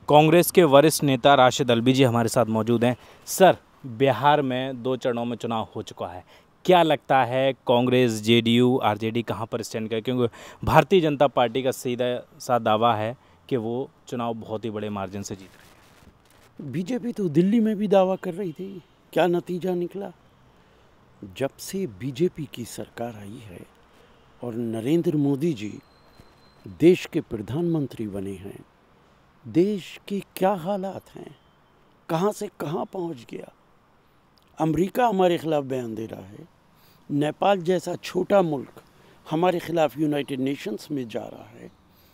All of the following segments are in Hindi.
कांग्रेस के वरिष्ठ नेता राशिद अलवी जी हमारे साथ मौजूद हैं। सर, बिहार में 2 चरणों में चुनाव हो चुका है। क्या लगता है कांग्रेस, जेडीयू, आरजेडी कहां पर स्टैंड करे? क्योंकि भारतीय जनता पार्टी का सीधा सा दावा है कि वो चुनाव बहुत ही बड़े मार्जिन से जीत रही है। बीजेपी तो दिल्ली में भी दावा कर रही थी, क्या नतीजा निकला? जब से बीजेपी की सरकार आई है और नरेंद्र मोदी जी देश के प्रधानमंत्री बने हैं, देश के क्या हालात हैं, कहां से कहां पहुंच गया। अमेरिका हमारे खिलाफ बयान दे रहा है, नेपाल जैसा छोटा मुल्क हमारे खिलाफ यूनाइटेड नेशंस में जा रहा है।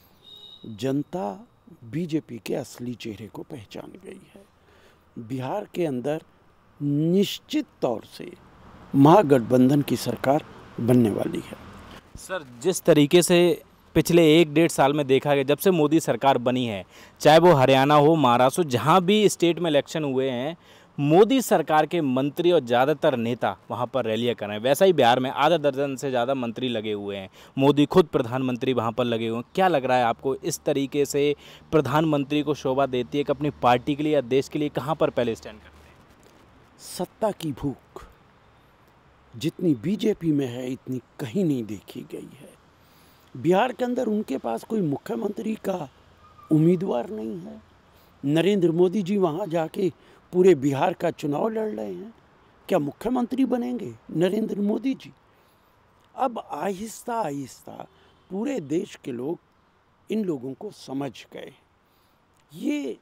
जनता बीजेपी के असली चेहरे को पहचान गई है। बिहार के अंदर निश्चित तौर से महागठबंधन की सरकार बनने वाली है। सर, जिस तरीके से पिछले 1-1.5 साल में देखा गया, जब से मोदी सरकार बनी है, चाहे वो हरियाणा हो, महाराष्ट्र हो, जहाँ भी स्टेट में इलेक्शन हुए हैं, मोदी सरकार के मंत्री और ज़्यादातर नेता वहाँ पर रैलियाँ कर रहे हैं। वैसा ही बिहार में आधा दर्जन से ज़्यादा मंत्री लगे हुए हैं। मोदी खुद प्रधानमंत्री वहाँ पर लगे हुए हैं। क्या लग रहा है आपको, इस तरीके से प्रधानमंत्री को शोभा देती है कि अपनी पार्टी के लिए या देश के लिए कहाँ पर पहले स्टैंड करते हैं? सत्ता की भूख जितनी बीजेपी में है, इतनी कहीं नहीं देखी गई है। बिहार के अंदर उनके पास कोई मुख्यमंत्री का उम्मीदवार नहीं है। नरेंद्र मोदी जी वहाँ जाके पूरे बिहार का चुनाव लड़ रहे हैं। क्या मुख्यमंत्री बनेंगे नरेंद्र मोदी जी? अब आहिस्ता आहिस्ता पूरे देश के लोग इन लोगों को समझ गए। ये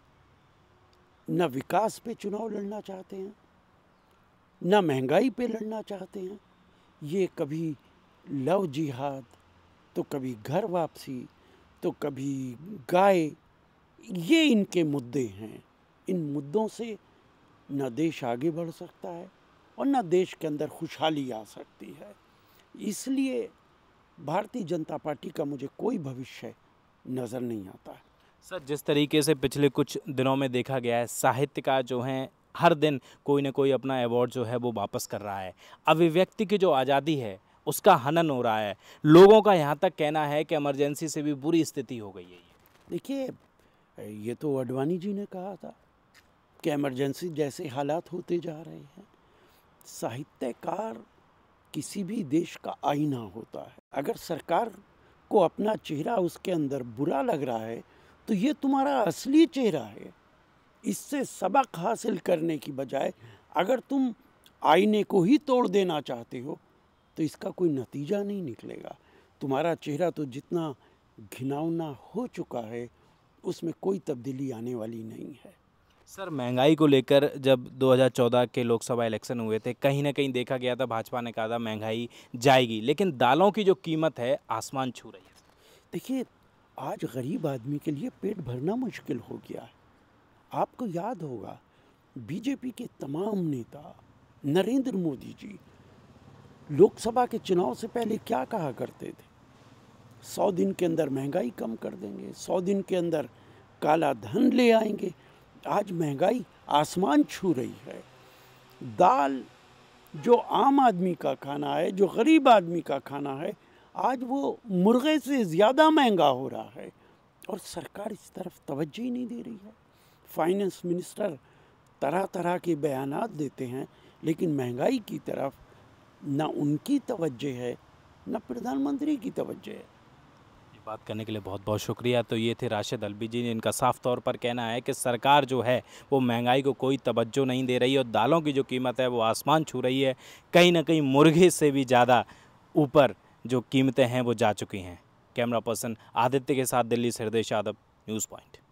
न विकास पे चुनाव लड़ना चाहते हैं, न महंगाई पे लड़ना चाहते हैं। ये कभी लव जिहाद, तो कभी घर वापसी, तो कभी गाय, ये इनके मुद्दे हैं। इन मुद्दों से न देश आगे बढ़ सकता है और न देश के अंदर खुशहाली आ सकती है। इसलिए भारतीय जनता पार्टी का मुझे कोई भविष्य नज़र नहीं आता है। सर, जिस तरीके से पिछले कुछ दिनों में देखा गया है, साहित्य का जो है हर दिन कोई ना कोई अपना अवार्ड जो है वो वापस कर रहा है। अभिव्यक्ति की जो आज़ादी है उसका हनन हो रहा है। लोगों का यहाँ तक कहना है कि इमरजेंसी से भी बुरी स्थिति हो गई है। देखिए, ये तो अडवाणी जी ने कहा था कि इमरजेंसी जैसे हालात होते जा रहे हैं। साहित्यकार किसी भी देश का आईना होता है। अगर सरकार को अपना चेहरा उसके अंदर बुरा लग रहा है तो ये तुम्हारा असली चेहरा है। इससे सबक हासिल करने की बजाय अगर तुम आईने को ही तोड़ देना चाहते हो तो इसका कोई नतीजा नहीं निकलेगा। तुम्हारा चेहरा तो जितना घिनौना हो चुका है, उसमें कोई तब्दीली आने वाली नहीं है। सर, महंगाई को लेकर जब 2014 के लोकसभा इलेक्शन हुए थे, कहीं ना कहीं देखा गया था, भाजपा ने कहा था महंगाई जाएगी, लेकिन दालों की जो कीमत है आसमान छू रही है। देखिए, आज गरीब आदमी के लिए पेट भरना मुश्किल हो गया है। आपको याद होगा, बीजेपी के तमाम नेता, नरेंद्र मोदी जी लोकसभा के चुनाव से पहले क्या कहा करते थे? 100 दिन के अंदर महंगाई कम कर देंगे, 100 दिन के अंदर काला धन ले आएंगे। आज महंगाई आसमान छू रही है। दाल जो आम आदमी का खाना है, जो गरीब आदमी का खाना है, आज वो मुर्गे से ज़्यादा महंगा हो रहा है और सरकार इस तरफ तवज्जो ही नहीं दे रही है। फाइनेंस मिनिस्टर तरह तरह के बयानात देते हैं, लेकिन महंगाई की तरफ न उनकी तवज्जो है, न प्रधानमंत्री की तवज्जो है। ये बात करने के लिए बहुत बहुत शुक्रिया। तो ये थे राशिद अलवी जी, जिनका साफ तौर पर कहना है कि सरकार जो है वो महंगाई को कोई तवज्जो नहीं दे रही और दालों की जो कीमत है वो आसमान छू रही है। कहीं ना कहीं मुर्गे से भी ज़्यादा ऊपर जो कीमतें हैं वो जा चुकी हैं। कैमरा पर्सन आदित्य के साथ दिल्ली से हृदय यादव, न्यूज़ पॉइंट।